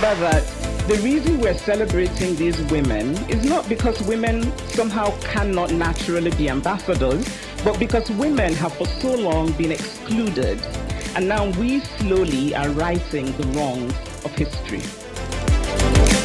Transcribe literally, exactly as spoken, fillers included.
remember that the reason we're celebrating these women is not because women somehow cannot naturally be ambassadors, but because women have for so long been excluded, and now we slowly are righting the wrongs of history.